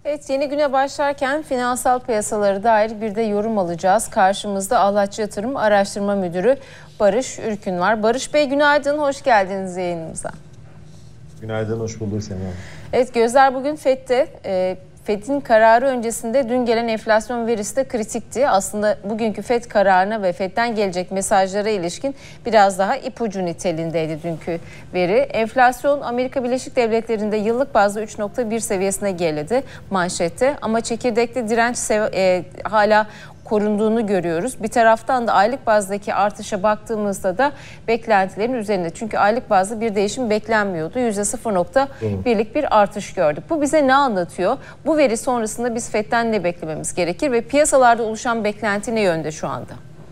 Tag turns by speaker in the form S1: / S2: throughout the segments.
S1: Evet, yeni güne başlarken finansal piyasalara dair bir de yorum alacağız. Karşımızda Ahlatçı Yatırım Araştırma Müdürü Barış Ürkün var. Barış Bey günaydın, hoş geldiniz yayınımıza.
S2: Günaydın, hoş bulduk Sema.
S1: Evet, gözler bugün FED'de. FED'in kararı öncesinde dün gelen enflasyon verisi de kritikti. Aslında bugünkü FED kararına ve FED'den gelecek mesajlara ilişkin biraz daha ipucu niteliğindeydi dünkü veri. Enflasyon Amerika Birleşik Devletleri'nde yıllık bazda 3,1 seviyesine geriledi manşette. Ama çekirdekte direnç hala korunduğunu görüyoruz. Bir taraftan da aylık bazdaki artışa baktığımızda da beklentilerin üzerinde. Çünkü aylık bazda bir değişim beklenmiyordu. %0,1'lik bir artış gördük. Bu bize ne anlatıyor? Bu veri sonrasında biz FED'den ne beklememiz gerekir ve piyasalarda oluşan beklenti ne yönde şu anda?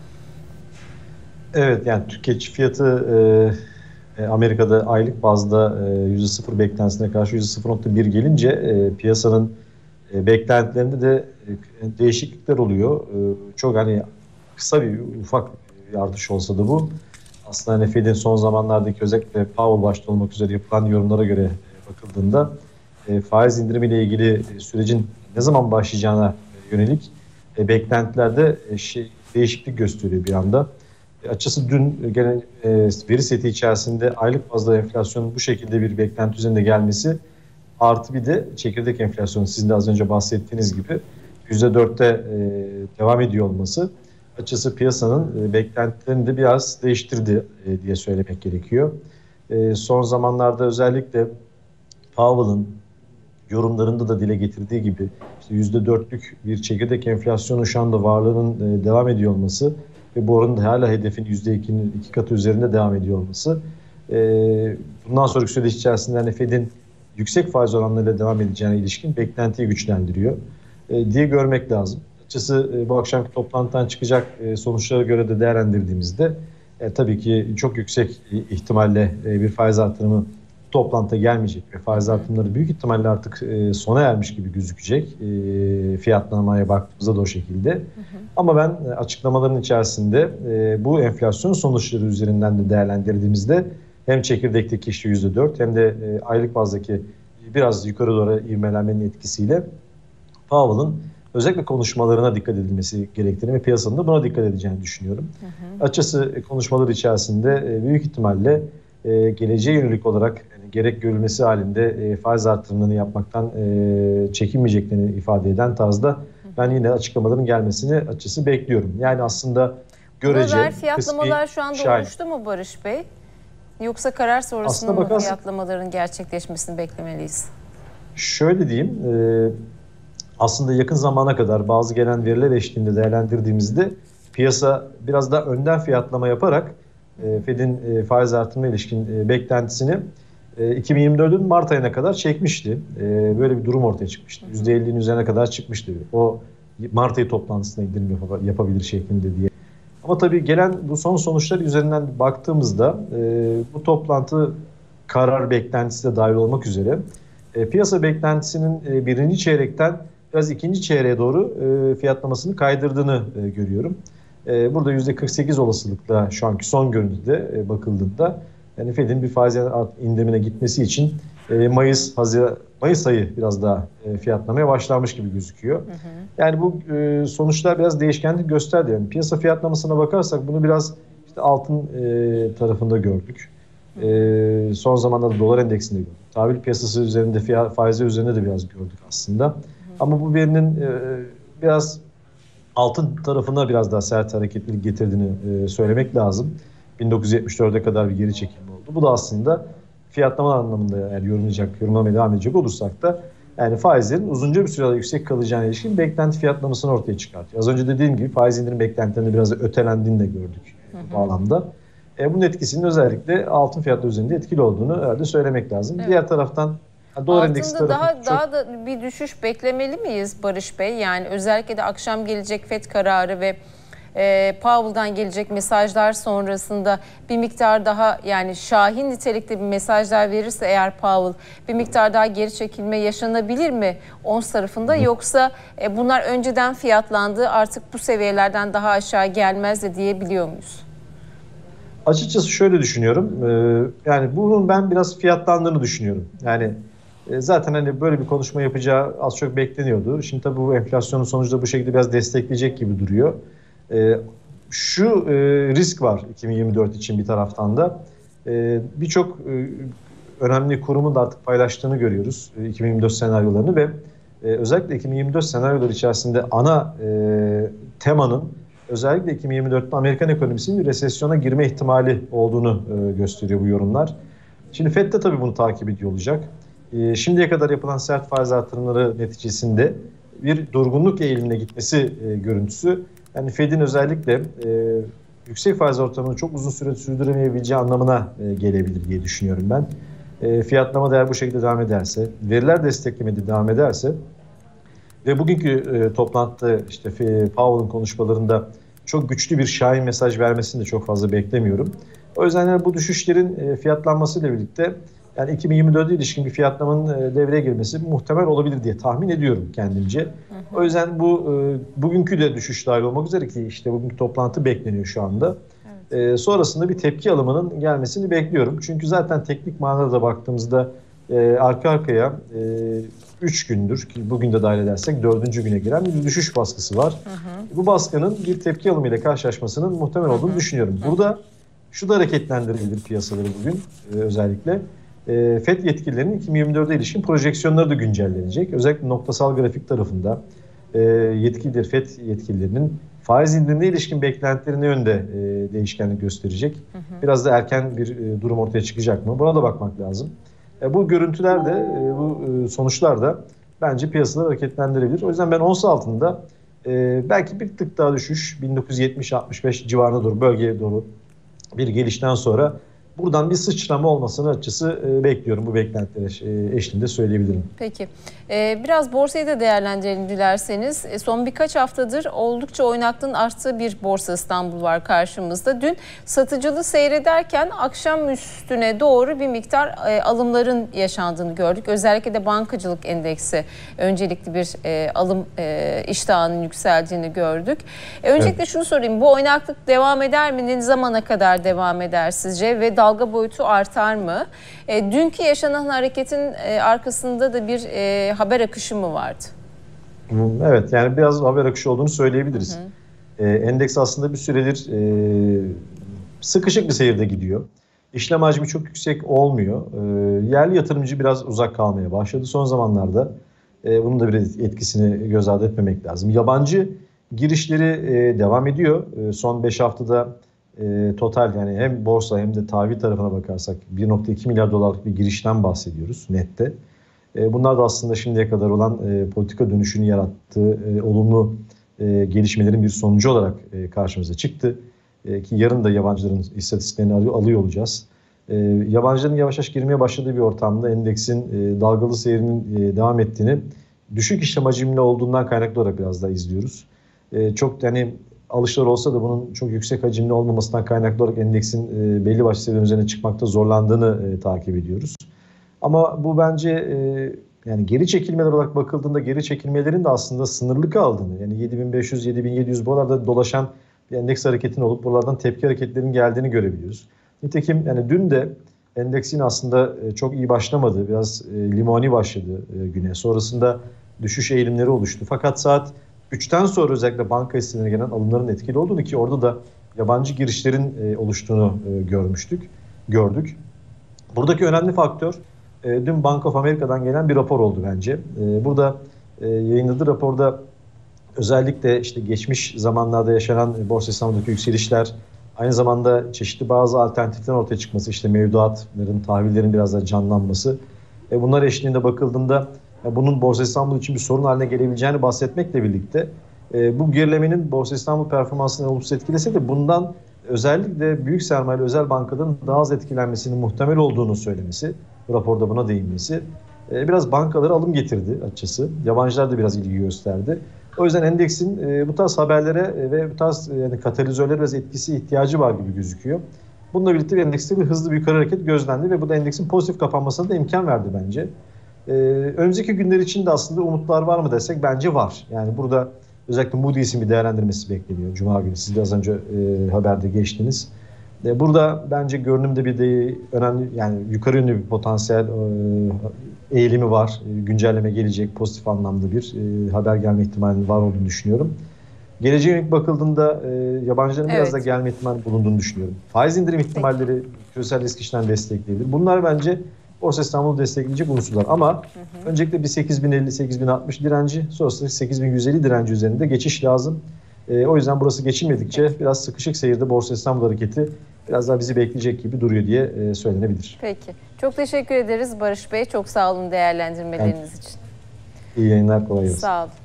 S2: Evet, yani tüketici fiyatı Amerika'da aylık bazda %0 beklentisine karşı %0,1 gelince piyasanın beklentilerinde de değişiklikler oluyor. Çok kısa bir ufak bir artış olsa da bu. Aslında Fed'in son zamanlardaki özellikle Powell başta olmak üzere yapılan yorumlara göre bakıldığında faiz indirimiyle ilgili sürecin ne zaman başlayacağına yönelik beklentilerde değişiklik gösteriyor bir anda. Açıkçası dün gelen veri seti içerisinde aylık bazda enflasyonun bu şekilde bir beklenti üzerinde gelmesi artı bir de çekirdek enflasyonu sizin de az önce bahsettiğiniz gibi %4'te devam ediyor olması açıkçası piyasanın beklentilerini de biraz değiştirdi diye söylemek gerekiyor. Son zamanlarda özellikle Powell'ın yorumlarında da dile getirdiği gibi %4'lük bir çekirdek enflasyonun şu anda varlığının devam ediyor olması ve bu oranın hala hedefin %2'nin 2 katı üzerinde devam ediyor olması bundan sonraki süreç içerisinde Fed'in yüksek faiz oranlarıyla devam edeceğine ilişkin beklentiyi güçlendiriyor diye görmek lazım. Açıkçası bu akşamki toplantıdan çıkacak sonuçlara göre de değerlendirdiğimizde tabii ki çok yüksek ihtimalle bir faiz artırımı toplantıya gelmeyecek ve faiz artırımları büyük ihtimalle artık sona ermiş gibi gözükecek fiyatlamaya baktığımızda da o şekilde. Ama ben açıklamaların içerisinde bu enflasyon sonuçları üzerinden de değerlendirdiğimizde hem çekirdekteki %4 hem de aylık bazdaki biraz yukarı doğru ivmelenmenin etkisiyle Powell'ın özellikle konuşmalarına dikkat edilmesi gerektiğini ve piyasanın da buna dikkat edeceğini düşünüyorum. Açıkçası konuşmalar içerisinde büyük ihtimalle geleceğe yönelik olarak gerek görülmesi halinde faiz artırımını yapmaktan çekinmeyeceklerini ifade eden tarzda ben yine açıklamaların gelmesini açıkçası bekliyorum. Yani aslında görece
S1: fiyatlamalar şu anda oluştu mu Barış Bey? Yoksa karar sonrasında mı fiyatlamaların gerçekleşmesini beklemeliyiz?
S2: Şöyle diyeyim, aslında yakın zamana kadar bazı gelen veriler eşliğinde değerlendirdiğimizde piyasa biraz daha önden fiyatlama yaparak Fed'in faiz artırımına ilişkin beklentisini 2024'ün Mart ayına kadar çekmişti. Böyle bir durum ortaya çıkmıştı. %50'nin üzerine kadar çıkmıştı. O Mart ayı toplantısında indirim yapabilir şeklinde diye. Ama tabii gelen bu son sonuçlar üzerinden baktığımızda bu toplantı karar beklentisi de dahil olmak üzere piyasa beklentisinin birinci çeyrekten biraz ikinci çeyreğe doğru fiyatlamasını kaydırdığını görüyorum. Burada %48 olasılıkla şu anki son görüntüde bakıldığında yani Fed'in bir faiz indirimine gitmesi için Mayıs ayı biraz daha fiyatlamaya başlanmış gibi gözüküyor. Yani bu sonuçlar biraz değişkenlik gösterdi. Yani piyasa fiyatlamasına bakarsak bunu biraz altın tarafında gördük. Son zamanlarda dolar endeksinde gördük. Tahvil piyasası üzerinde faizler üzerinde de biraz gördük aslında. Ama bu verinin biraz altın tarafına biraz daha sert hareketlilik getirdiğini söylemek lazım. 1974'e kadar bir geri çekilme oldu. Bu da aslında fiyatlama anlamında yani yorumlamaya devam edecek olursak da yani faizlerin uzunca bir süre yüksek kalacağına ilişkin beklenti fiyatlamasını ortaya çıkartıyor. Az önce dediğim gibi faiz indirim beklentilerinde biraz da ötelendiğini de gördük bu bağlamda. Bunun etkisinin özellikle altın fiyatları üzerinde etkili olduğunu herhalde söylemek lazım. Evet. Diğer taraftan dolar endeksi tarafı
S1: daha da bir düşüş beklemeli miyiz Barış Bey? Yani özellikle de akşam gelecek FED kararı ve Powell'dan gelecek mesajlar sonrasında bir miktar daha yani şahin nitelikte bir mesajlar verirse eğer Powell bir miktar daha geri çekilme yaşanabilir mi ons tarafında yoksa bunlar önceden fiyatlandı artık bu seviyelerden daha aşağı gelmez de diyebiliyor muyuz?
S2: Açıkçası şöyle düşünüyorum. Yani bunun ben biraz fiyatlandığını düşünüyorum. Yani Zaten hani böyle bir konuşma yapacağı az çok bekleniyordu. Şimdi tabii bu enflasyonun sonucunda bu şekilde biraz destekleyecek gibi duruyor. Şu risk var 2024 için bir taraftan da. Birçok önemli kurumun da artık paylaştığını görüyoruz 2024 senaryolarını ve özellikle 2024 senaryoları içerisinde ana temanın özellikle 2024'te Amerikan ekonomisinin resesyona girme ihtimali olduğunu gösteriyor bu yorumlar. Şimdi FED de tabii bunu takip ediyor olacak. Şimdiye kadar yapılan sert faiz artırımları neticesinde bir durgunluk eğilimine gitmesi görüntüsü. Yani FED'in özellikle yüksek faiz ortamını çok uzun süre sürdüremeyebileceği anlamına gelebilir diye düşünüyorum ben. Fiyatlama değer bu şekilde devam ederse, veriler desteklemede devam ederse ve bugünkü toplantıda işte Powell'ın konuşmalarında çok güçlü bir şahin mesaj vermesini de çok fazla beklemiyorum. O yüzden yani bu düşüşlerin fiyatlanmasıyla birlikte yani 2024'e ilişkin bir fiyatlamanın devreye girmesi muhtemel olabilir diye tahmin ediyorum kendimce. O yüzden bugünkü de düşüş dahil olmak üzere ki işte bugünkü toplantı bekleniyor şu anda. Evet. Sonrasında bir tepki alımının gelmesini bekliyorum. Çünkü zaten teknik manada da baktığımızda arka arkaya 3 gündür ki bugün de dahil edersek 4. güne giren bir düşüş baskısı var. Bu baskının bir tepki alımıyla karşılaşmasının muhtemel olduğunu düşünüyorum. Burada şu da hareketlendirebilir piyasaları bugün özellikle. FED yetkililerinin 2024'e ilişkin projeksiyonları da güncellenecek. Özellikle noktasal grafik tarafında FED yetkililerinin faiz indirimine ilişkin beklentilerine yönde değişkenlik gösterecek. Biraz da erken bir durum ortaya çıkacak mı? Buna da bakmak lazım. Bu görüntüler de, bu sonuçlar da bence piyasaları hareketlendirebilir. O yüzden ben ons altında belki bir tık daha düşüş, 1970-65 civarına doğru, bölgeye doğru bir gelişten sonra buradan bir sıçrama olmasını açıkçası bekliyorum. Bu beklentiler eşliğinde söyleyebilirim.
S1: Peki. Biraz borsayı da değerlendirelim dilerseniz. Son birkaç haftadır oldukça oynaklığın arttığı bir Borsa İstanbul var karşımızda. Dün satıcılı seyrederken akşam üstüne doğru bir miktar alımların yaşandığını gördük. Özellikle de bankacılık endeksi öncelikli bir alım iştahının yükseldiğini gördük. Öncelikle evet, şunu sorayım. Bu oynaklık devam eder mi? Ne zamana kadar devam eder sizce? Ve dalga boyutu artar mı? Dünkü yaşanan hareketin arkasında da bir haber akışı mı vardı?
S2: Evet, yani biraz haber akışı olduğunu söyleyebiliriz. Endeks aslında bir süredir sıkışık bir seyirde gidiyor. İşlem hacmi çok yüksek olmuyor. Yerli yatırımcı biraz uzak kalmaya başladı son zamanlarda. Bunun da bir etkisini göz ardı etmemek lazım. Yabancı girişleri devam ediyor. Son 5 haftada total yani hem borsa hem de tahvil tarafına bakarsak 1.2 milyar dolarlık bir girişten bahsediyoruz nette. Bunlar da aslında şimdiye kadar olan politika dönüşünü yarattığı olumlu gelişmelerin bir sonucu olarak karşımıza çıktı. Ki yarın da yabancıların istatistiklerini alıyor olacağız. Yabancıların yavaş yavaş girmeye başladığı bir ortamda endeksin dalgalı seyrinin devam ettiğini düşük işlem hacimli olduğundan kaynaklı olarak biraz daha izliyoruz. Çok yani alışlar olsa da bunun çok yüksek hacimli olmamasından kaynaklı olarak endeksin belli başlı seviyenin üzerine çıkmakta zorlandığını takip ediyoruz. Ama bu bence yani geri çekilmeler olarak bakıldığında geri çekilmelerin de aslında sınırlı kaldığını, yani 7500-7700 buralarda dolaşan bir endeks hareketinin olup buralardan tepki hareketlerinin geldiğini görebiliyoruz. Nitekim yani dün de endeksin aslında çok iyi başlamadı, biraz limoni başladı güne. Sonrasında düşüş eğilimleri oluştu. Fakat saat 3'ten sonra özellikle banka hisselerine gelen alımların etkili olduğunu ki orada da yabancı girişlerin oluştuğunu gördük. Buradaki önemli faktör dün Bank of America'dan gelen bir rapor oldu bence. Burada yayınladığı raporda özellikle işte geçmiş zamanlarda yaşanan Borsa İstanbul'daki yükselişler, aynı zamanda çeşitli bazı alternatiflerin ortaya çıkması, işte mevduatların, tahvillerin biraz daha canlanması. Bunlar eşliğinde bakıldığında bunun Borsa İstanbul için bir sorun haline gelebileceğini bahsetmekle birlikte bu gerilemenin Borsa İstanbul performansını olumsuz etkilese de bundan özellikle büyük sermayeli özel bankaların daha az etkilenmesinin muhtemel olduğunu söylemesi, raporda buna değinmesi biraz bankalara alım getirdi açıkçası. Yabancılar da biraz ilgi gösterdi. O yüzden endeksin bu tarz haberlere ve bu tarz yani katalizörlere biraz etkisi ihtiyacı var gibi gözüküyor. Bununla birlikte endekste bir hızlı bir yukarı hareket gözlendi ve bu da endeksin pozitif kapanmasına da imkan verdi bence. Önümüzdeki günler için de aslında umutlar var mı desek bence var. Yani burada özellikle Moody's'in bir değerlendirmesi bekleniyor. Cuma günü siz biraz önce haberde geçtiniz. Burada bence görünümde bir de önemli yani yukarı yönlü bir potansiyel eğilimi var. Güncelleme gelecek, pozitif anlamda bir haber gelme ihtimalinin var olduğunu düşünüyorum. Geleceğe yönelik bakıldığında yabancıların biraz da gelme ihtimali bulunduğunu düşünüyorum. Faiz indirim ihtimalleri küresel risk işten destekleyebilir. Bunlar bence Borsa İstanbul'u destekleyecek unsurlar. Ama öncelikle bir 8050-8060 direnci, sonrasında 8150 direnci üzerinde geçiş lazım. O yüzden burası geçilmedikçe biraz sıkışık seyirde Borsa İstanbul hareketi biraz daha bizi bekleyecek gibi duruyor diye söylenebilir.
S1: Peki. Çok teşekkür ederiz Barış Bey. Çok sağ olun değerlendirmeleriniz için.
S2: İyi yayınlar, kolay gelsin.
S1: Sağ olun.